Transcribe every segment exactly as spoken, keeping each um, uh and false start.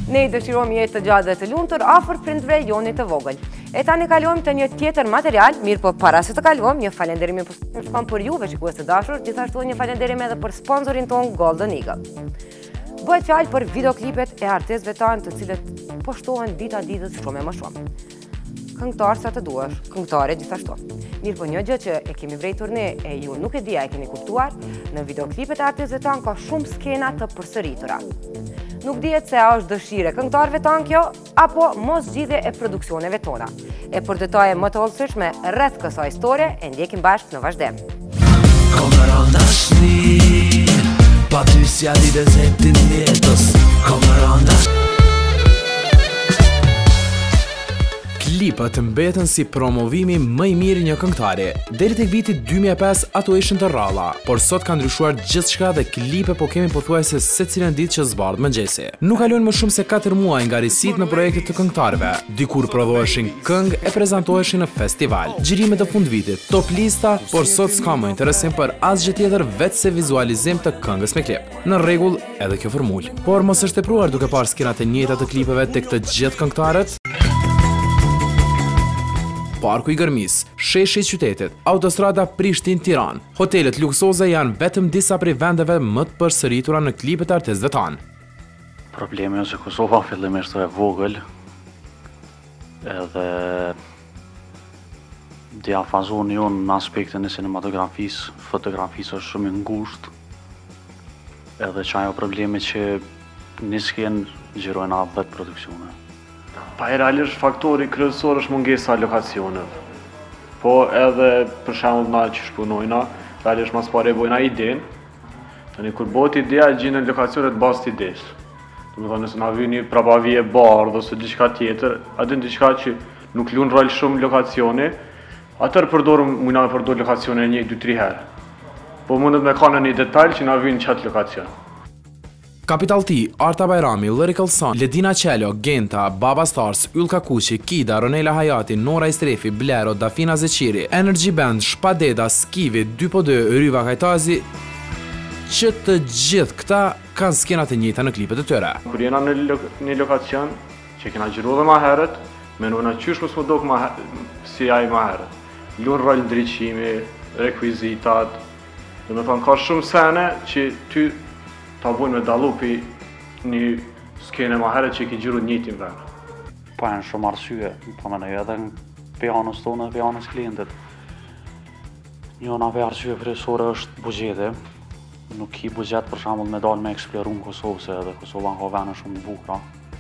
Ne i dëshirojmë jetë të gjatë dhe të lumtur afër prindërve jonit të vogël. E tani kalojmë te një tjetër material, mirë po para se të kalojmë, një falënderim i përshtatshëm për juve shikues të dashur, gjithashtu një falënderim edhe për sponsorin ton Golden Eagle. Bëhet fjalë për videoklipet e artistëve tanë të cilët poshtohen dita ditës shumë e më shumë. Këngëtar sa të duash, këngëtare gjithashtu. Mirë po një gjë që e kemi vrejtur ne e ju nuk e dija e keni kuptuar, në videoklipet e artistëve tanë ka shumë skena të përsëritura. Nuk dihet se a është dëshire këngëtarëve tanë kjo, apo mos zgjidhje e produksioneve tona. E për detaje më të hollësishme rreth kësaj historie e ndjekim bashkë në vazhdim. Kommer dashni, pa ty si a di dezetin jetës. Kommer dashni. Klipët mbetën si promovimi më i mirë një këngëtare. Deri tek viti dy mijë e pesë ato ishin të rralla, por sot ka ndryshuar gjithçka dhe klipe po kemi pothuajse secilën ditë që zbardh mëngjesi. Nuk kalojnë më shumë se katër muaj nga risit në projekte të këngëtarëve. Dikur prodhoheshin këngë e prezantoheshin në festival. Xhirimet të fundvitit, top lista, por sot s'ka më interesim për asgjë tjetër vetë se vizualizim të këngës me klip. Në rregull, edhe kjo formulë. Por mos është tepruar duke parë skenat e njëjta të klipeve tek të gjithë këngëtarët. Parku i Gërmis, sheshi i qytetit, autostrada Prishtinë-Tiranë, hotelet luksoze janë vetëm disa prej vendeve më të përsëritura në klipet e artistëve tanë. Problemi është se Kosova fillimisht e vogël, edhe diafazoni jonë në aspektin e sinematografisë, fotografisë është shumë i ngushtë, edhe që ajo problemi që një skenë gjirojnë dhjetë produksione. Pa e realisht faktori kryesor është mungesa lokacioneve. Po edhe për shembull na që shpunojna, realisht mas pare bojna idenë. Tani kur bëhet ideja gjenden lokacionet bazë të idesë. Domethënë nëse na vjen një prapavije bardhë ose diçka tjetër, atë diçka që nuk luan rol shumë lokacioni, atëherë përdorim mundna të përdor lokacione një, dy, tre herë. Po mundet me kanë një detaj që na vjen çat lokacion. Capital T, Arta Bajrami, Lyrical Sun, Ledina Qelo, Genta, Baba Stars, Ylka Kuqi, Kida, Ronela Hayati, Nora Istrefi, Blero, Dafina Zeqiri, Energy Band, Shpadeda, Skivi, dy po dy, Ryva Kajtazi, që të gjithë këta kanë skenat e njëjta në klipet e tyre. Kur jena në lo një lokacion që kena gjiru dhe ma herët, menojna qysh mos më dok ma si ai ma herët. Luan rol ndriçimi, rekvizitat, dhe me thonë ka shumë sene që ty ta bujnë me dalupi një skene ma herët që i ki gjiru njëtin vend. Po janë shumë arsye, po më nëjë edhe në pianës tonë dhe pianës klientit. Njona për arsye kryesore është bugjete. Nuk ki bugjet për shembull me dalë me eksploru në Kosovë, se edhe Kosova ka vene shumë bukra.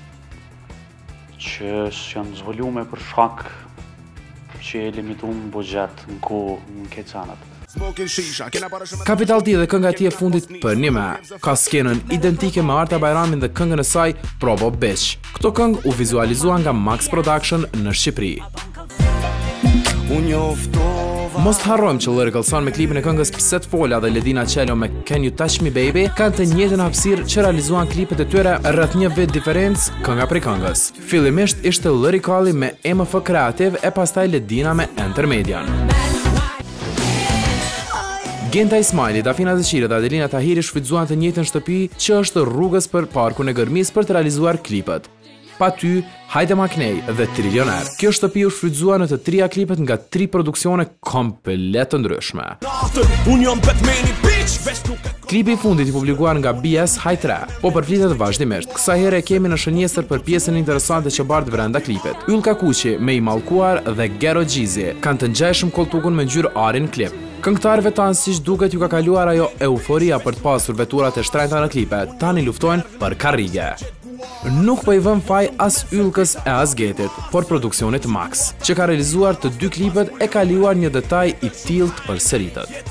Që janë zvolume për shkak që e limitum bugjet në kohë në këtë senet. Capital T dhe kënga e tij e fundit për një me, ka skenën identike me Arta Bajramin dhe këngën e saj Probo Bitch. Këto këngë u vizualizuan nga Max Production në Shqipëri. Mos të harrojmë që Lyrical Sun me klipin e këngës Pse të fola dhe Ledina Qelo me Can You Touch Me Baby kanë të njëjtën hapësirë që realizuan klipet e tyre rreth një vit diferencë kënga prej këngës. Fillimisht ishte Lyricali me M F Creative e pastaj Ledina me Intermedian. Genta Ismaili, Dafina Zeqiri dhe Adelina Tahiri shfrytzuan të njëjtën shtëpi që është rrugës për parkun e Gërmis për të realizuar klipet. Pa ty, Hajde Maknej dhe Trilioner. Kjo shtëpi u shfrytzuar në të trija klipet nga tri produksione komplet të ndryshme. Klipi i fundit i publikuar nga B S High tre, po përflitet vazhdimisht. Kësaj here kemi në shënjestër për pjesën interesante që bardh brenda klipit. Ylka Kuqi me I Mallkuar dhe Gero Gjizi kanë të ngjajshëm koltukun me ngjyrë ari në klip. Këngëtarëve tanë siç duket ju ka kaluar ajo euforia për të pasur veturat e shtrenjta në klipe, tani luftojnë për karrige. Nuk po I vëm faj as Ylkës e as Getit, por produksionit Max, që ka realizuar të dy klipet e kaluar një detaj I tillë të përsëritet.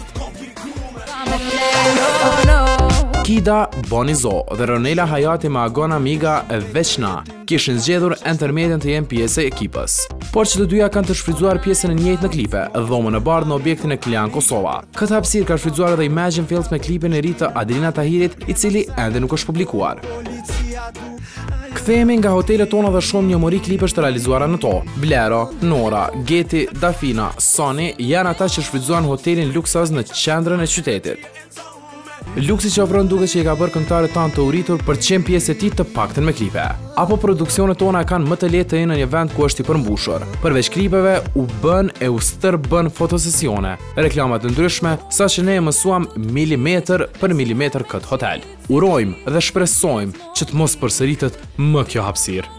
Kida, Bonizo dhe Ronela Hayati me Agona Miga e Veçna kishin zgjedhur Intermedian të jenë pjesë e ekipës. Por që të dyja kanë të shfrytzuar pjesën e njëjtë në klipe, dhomën e bardhë në objektin e Klian Kosova. Këtë hapësirë ka shfrytzuar edhe Imagine Films me klipin e ri të Adelina Tahirit, I cili ende nuk është publikuar. Kthehemi nga hotelet tona dhe shumë një mori klipesh të realizuara në to. Blero, Nora, Geti, Dafina, Sony janë ata që shfrytzuan hotelin luksoz në qendrën e qytetit. Luksi që ofron duket që i ka bërë këngëtarët tanë të uritur për të qenë pjesë e tij të paktën me klipe. Apo produksionet tona kanë më të lehtë të jenë në një vend ku është i përmbushur. Përveç klipeve, u bën e u stërbën fotosesione, reklama të ndryshme, saqë ne e mësuam milimetër për milimetër këtë hotel. Urojmë dhe shpresojmë që të mos përsëritet më kjo hapësirë.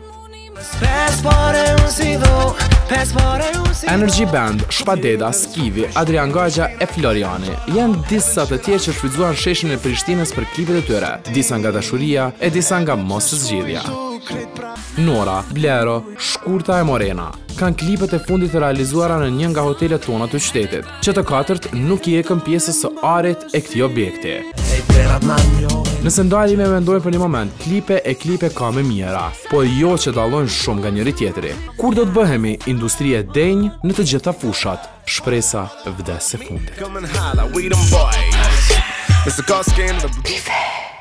Energy Band, Shpadeda, Skivi, Adrian Gagja e Floriani janë disa të tjerë që shfrytzuan sheshin e Prishtinës për klipet e tyre, disa nga dashuria e disa nga mos së zgjidhja. Nora, Blero, Shkurta e Morena kanë klipet e fundit të realizuara në një nga hotelet tona të qytetit, që të katërt nuk i ekën pjesës së arit e këtij objekti. Nëse ndalim e mendojmë për një moment, klipe e klipe ka me mjera, por jo që dallojnë shumë nga njëri tjetri. Kur do të bëhemi industri e denjë në të gjitha fushat, shpresa vdes së fundit.